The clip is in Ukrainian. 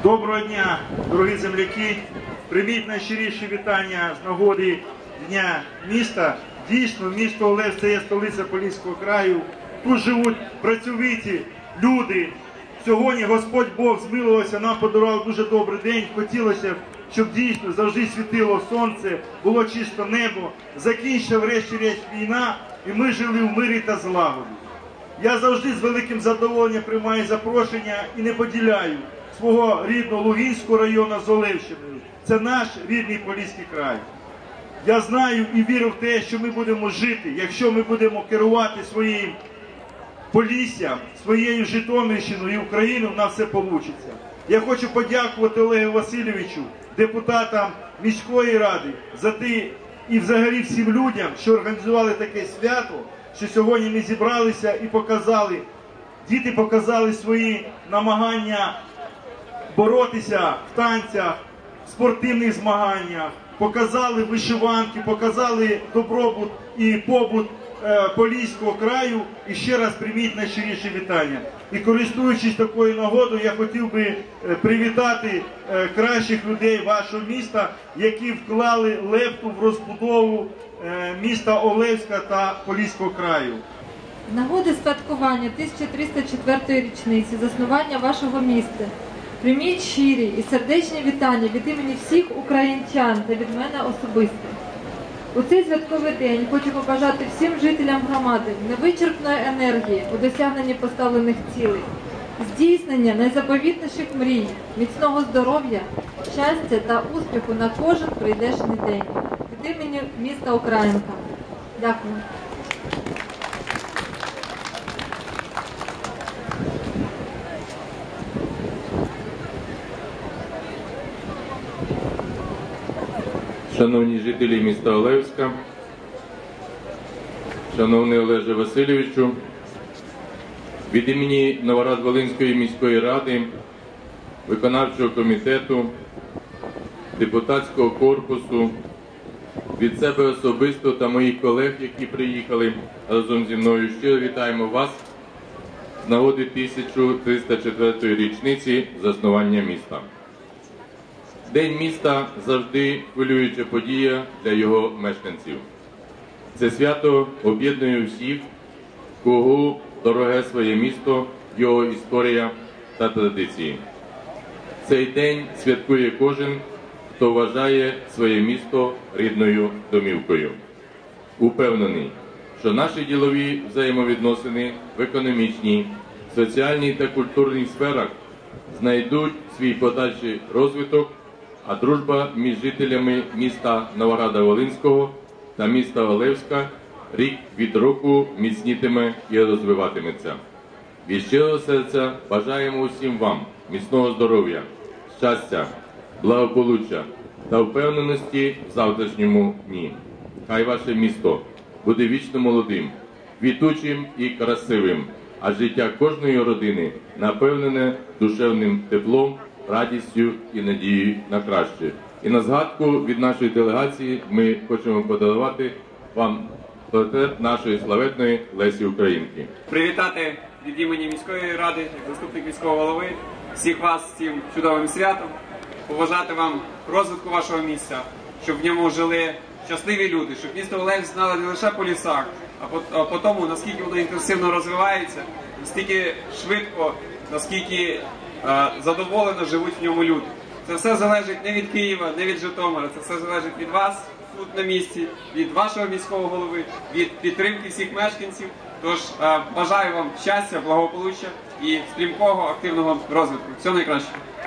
Доброго дня, дорогі земляки! Прийміть найщиріші вітання з нагоди Дня міста. Дійсно, місто Олевськ – це є столиця Поліського краю. Тут живуть працьовиті люди. Сьогодні Господь Бог змилувався, нам подарував дуже добрий день. Хотілося б, щоб дійсно завжди світило сонце, було чисто небо. Закінчиться врешті-решт війна, і ми жили в мирі та злагоді. Я завжди з великим задоволенням приймаю запрошення і не поділяю свого рідного Лугинського району з Олевщиною. Це наш рідний Поліський край. Я знаю і вірю в те, що ми будемо жити, якщо ми будемо керувати своїм Поліссям, своєю Житомирщиною і Україною, в нас все вийде. Я хочу подякувати Олегу Васильовичу, депутатам міської ради, за те і взагалі всім людям, що організували таке свято, що сьогодні ми зібралися і показали, діти показали свої намагання боротися в танцях, в спортивних змаганнях, показали вишиванки, показали добробут і побут Поліського краю. І ще раз прийміть найщиріші вітання. І користуючись такою нагодою, я хотів би привітати кращих людей вашого міста, які вклали лепту в розбудову міста Олевська та Поліського краю. З нагоди святкування 1304-ї річниці заснування вашого міста прийміть щирі і сердечні вітання від імені всіх українцян та від мене особисто. У цей святковий день хочу побажати всім жителям громади невичерпної енергії у досягненні поставлених цілей, здійснення найзаповітніших мрій, міцного здоров'я, щастя та успіху на кожен прийдешній день. Від імені міста Українка. Дякую. Шановні жителі міста Олевська, шановний Олеже Васильовичу, від імені Новоград-Волинської міської ради, виконавчого комітету, депутатського корпусу, від себе особисто та моїх колег, які приїхали разом зі мною, щиро вітаємо вас з нагоди 1304-ї річниці заснування міста. День міста завжди хвилююча подія для його мешканців. Це свято об'єднує всіх, кого дороге своє місто, його історія та традиції. Цей день святкує кожен, хто вважає своє місто рідною домівкою. Упевнений, що наші ділові взаємовідносини в економічній, соціальній та культурній сферах знайдуть свій подальший розвиток, а дружба між жителями міста Новограда-Волинського та міста Олевська рік від року міцнітиме і розвиватиметься. Від щирого серця бажаємо усім вам міцного здоров'я, щастя, благополуччя та впевненості в завтрашньому дні. Хай ваше місто буде вічно молодим, квітучим і красивим, а життя кожної родини наповнене душевним теплом, радістю і надією на краще. І на згадку від нашої делегації ми хочемо подарувати вам портрет нашої славетної Лесі Українки. Привітати від імені міської ради, як заступник міського голови, всіх вас з цим чудовим святом, побажати вам розвитку вашого місця, щоб в ньому жили щасливі люди, щоб місто Олевськ знало не лише по лісах, а по тому, наскільки воно інтенсивно розвивається, наскільки швидко, наскільки задоволено живуть в ньому люди. Це все залежить не від Києва, не від Житомира, це все залежить від вас тут на місці, від вашого міського голови, від підтримки всіх мешканців. Тож бажаю вам щастя, благополуччя і стрімкого активного розвитку. Всього найкращого.